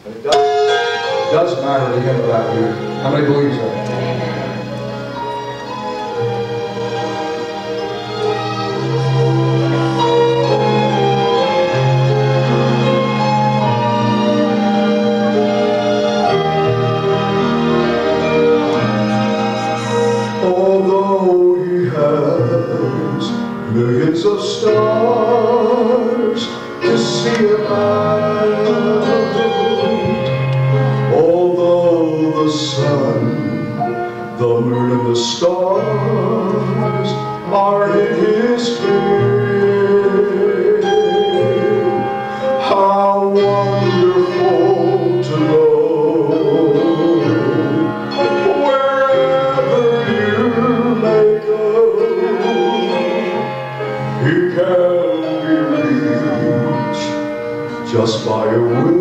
But it does matter to him about you. How many believes that? Although he has millions of stars to see about, although the sun, the moon and the stars are in his care, how wonderful to know he can be reached just by a whisper